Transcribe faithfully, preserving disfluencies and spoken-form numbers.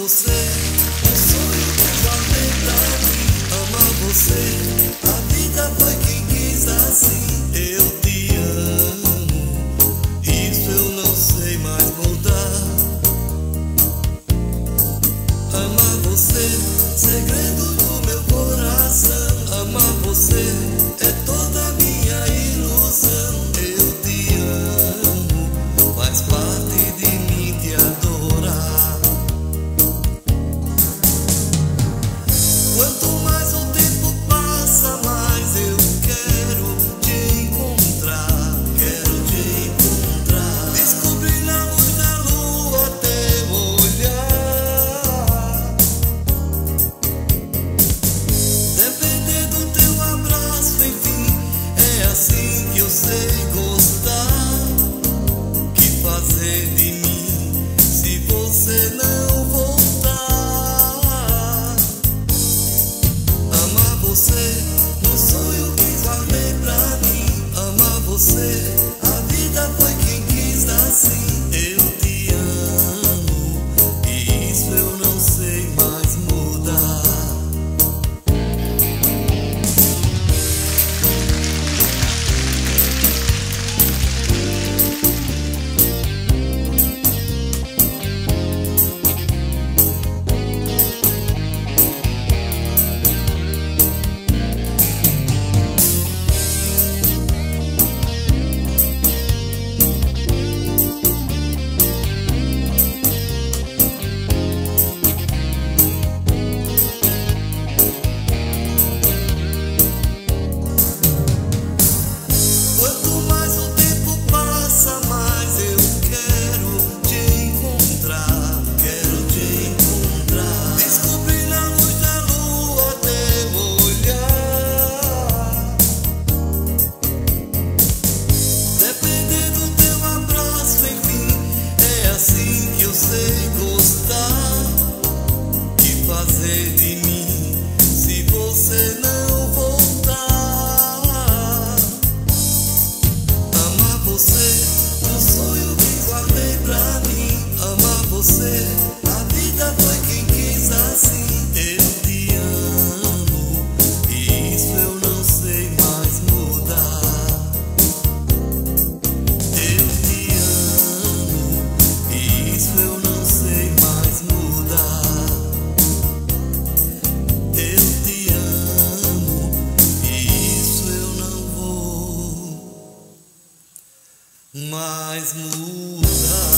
você, um sonho que guardei pra mim. Amar você, a vida foi quem quis assim. Eu te amo, isso eu não sei mais mudar. Amar você, segredo do meu coração. Amar você é toda a minha ilusão. Eu te amo, faz parte de mim te adorar. Quanto mais o tempo passa, mais eu quero te encontrar. Quero te encontrar. Descobrir na luz da lua teu olhar. Depender do teu abraço, enfim, é assim que eu sei gostar. Que fazer de mim se você não voltar? Amar você, um sonho que guardei pra mim. Amar você, a vida foi quem quis assim. Eu te amo, e isso eu não sei mais mudar. Quanto mais o tempo passa, mais eu quero te encontrar. Quero te encontrar. Descobrir na luz da lua teu olhar. Depender do teu abraço, enfim, é assim que eu sei gostar. Que fazer de mim se você não voltar? Amar você, um sonho que guardei pra mim. Amar você, a vida foi quem quis assim. Eu te amo, e isso eu não sei mais mudar. Eu te amo, e isso eu não sei mais mudar. Eu te amo, e isso eu não vou mais mudar.